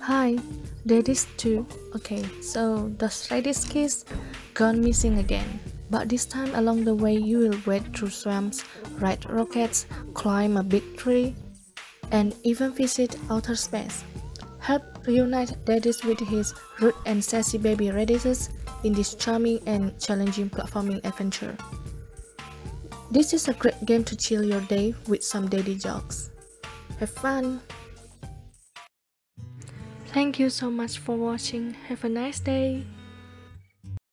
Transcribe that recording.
Hi, Radish too. Okay, so the Radish kids gone missing again. But this time along the way you will wade through swamps, ride rockets, climb a big tree, and even visit outer space. Help reunite Daddies with his rude and sassy baby radishes in this charming and challenging platforming adventure. This is a great game to chill your day with some daddy jokes. Have fun! Thank you so much for watching. Have a nice day.